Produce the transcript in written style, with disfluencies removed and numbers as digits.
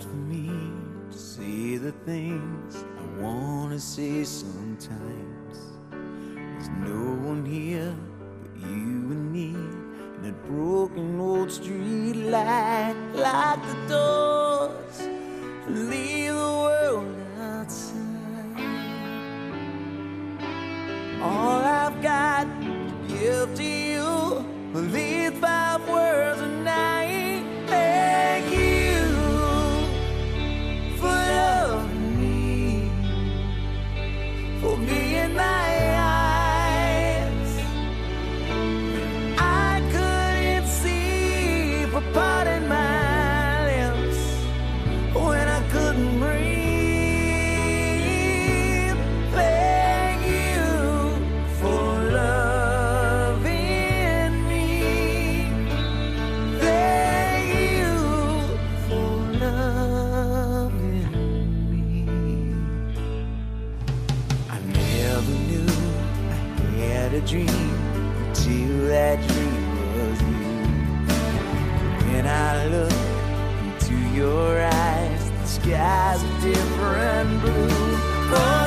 for me to say the things I wanna say sometimes. There's no one here but you and me, and that broken old street light. Lock the doors and leave the world outside. All I've got to give to you are these 5 words a night. Thank you for loving me, for being my eyes. I couldn't see for parting my lips when I couldn't breathe. Thank you for loving me. Thank you for loving me. I never knew I had a dream until that dream was you. When I look into your eyes, the sky's a different blue. Oh,